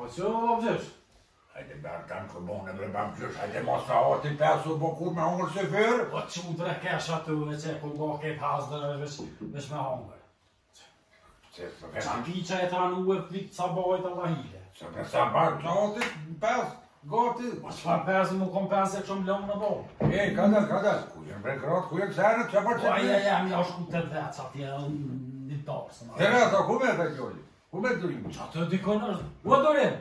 Po që vëgjesh? Hajde bërë kanë këmone bre bam qësh, hajde mos ta hati 5 bokur me hongër se fërë. Po që u tre kesh aty dhe që ku go ketë hasdër veç me hongër. Se Qa piqa e tranu e plik sabajt Allahile. Se për sabat të hati 5 gati. Po qëfar pesë mu kom pesë e këshom lomë në bolë. Ej, kadal, ku jenë bre gratë, ku jenë kësërët, që për që Po aja jam ja shku të veç atje një tarë. Terata, ku me të gjolli? Ku me të durim? Qa të dikon është? U e dorim?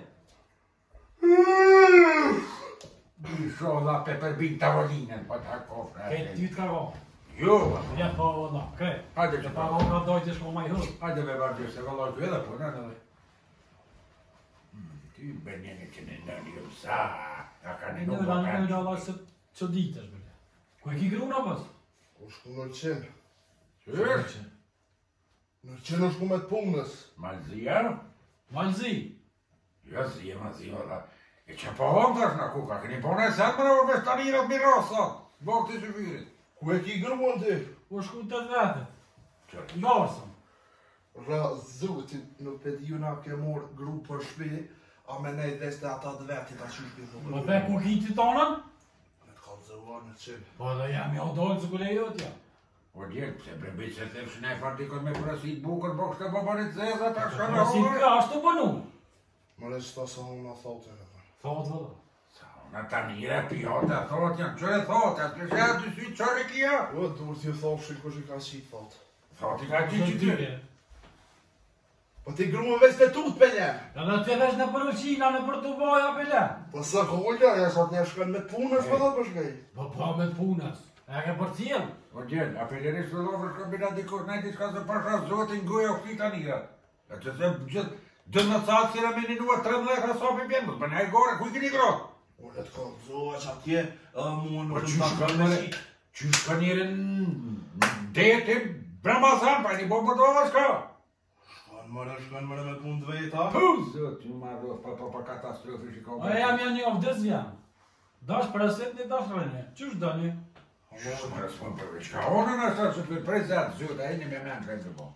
Disho dha peperbin tavolinën, pa ta kofra. Këtë ty të kërgo. Jo. Ja po vëlla, këtë. Hajde Që që pa pa. ka dojtë shko ma i hërë. Hajde me vazhdirë, se vëlloj të edhe po, në dhe. Ty benjeni që në në një sa, ta ka në nuk më kanë. Në Allah se që ditë është bële. Ku e ki gruna pës? Ku shku në qenë? Qërë? Në qenë është ku me të punës. Malzia? Malzi. Jo, zia, valla. E që po hon tash në kuka, këni po në e setë më në vërë shtanirat mirasa, bëgë të shëfyrit. Ku e ki gruan ti? U shku të vetët. Qërë? Ndarësëm. Ra zotin nuk pe di na ke morë gru për shpi, a me nej des të ata të vetit a që shpi dhë. Po pe ku ki ti tonën? Me të kalëzëvar në qenë. Po dhe jam ja dojtë zë kule jotja. O djekë, pse brembit se them shë ne fartikon me kurasit bukër, bëgë shtë bëbanit zeza, ta shka në Si hore. ka ashtu bënu? Më le shta sa unë a thotë e dhe. Thotë vëllë. Në tanire pjota, thot janë, që e thot, atë kështë e të sy qërë kia? O, dur t'ju thoshin kush i ka qitë thotë. Thot i ka që që ty. Po ti gruan veç të tut pelem. Edhe të vesh në përëqina, në për të boja pële. Po sa kolla, ja sot një shkën me të punës, po dhe për shkej. Po me të punës. E ke për cilë. O djenë, apelerisht të lofër shkëmbina dikos, ne diska se pasha zotin goja u këti tanira. E që se gjithë, dë në catë sira me një 13 hasopi bjendës, për ne e gore, ku i kini grotë? O, le të kalëzoha që atje, mua Po nuk që të shkën me mëre, që shkën njërin deti Bramazan, pa një bombë të ova shka. Shkën mëre me punë të veta. Zot, ju marrë pa katastrofi që ka A jam janë një ovdës jam. Dash preset një dash rënë. Qysh do një? Shumë më rëspon për vishka. Onë në ashtë që për prezat, zot, a e një me menë këtë të bo.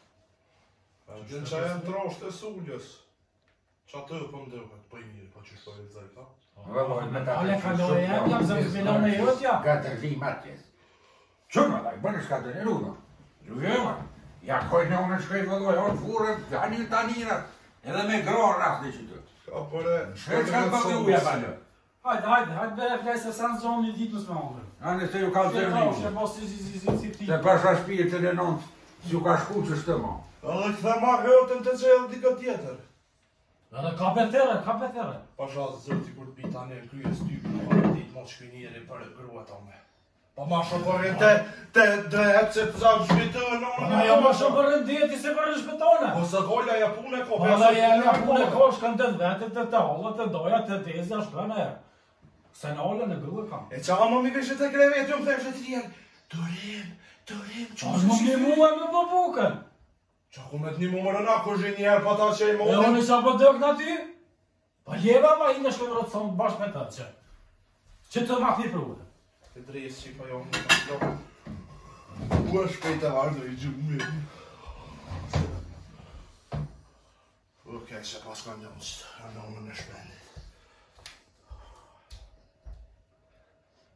Gjën që janë trosht e sulljes. Qa të për ndëhet, për i mirë, pa që shpër e zajta. Ale kaloj jam zëmë zbilon e jotja. Gatër vim atjes. Qënë më bënë shka të një rudo. Gjujema. Ja koj në unë shkoj vëlloj, onë furë, anil tanirat. Edhe me gronë rast në që të. Ka për e... Shka të të uja balë. Hajde, bere flej se sanë zonë një ditë mësë me hongër. Anë se ju ka të Shë një. po si ti. Se pasha shpirtin e nëndë, si ju ka shku që shtë mo. Edhe këthe ma hëtën të gjellë dikë tjetër. Edhe ka petere. Pasha zëti kur të pita një kryes ty, për e ditë mos shkënjeri për grua ta me. Pa ma shëpërin të drept se të zakë shpitën në në Ma jo ma shumë për rëndjeti se për rëshpetone. Po se golla ja pune ko. Po dhe jam ja pune ko, shkën të vetet të halët, të doja, të teza, shkën e. Se në ollë në grua kam. E qa më mi vishë të krevet, ju më theshtë të tjerë. Turim, Qa është më një mua me po bukën? Qa ku me të një mumërë na, ku zhi njerë pa ta që i E modin. unë isha për dëk në ty? Pa jeva ma i në shkën rëtëson bashkë me të që. Që të ma fi për ure. Të drejës që i pa jo më të do. U është shpejt e vardë i gjumë mirë. Ok, se pas ka njësë, në nëmë në shpendit.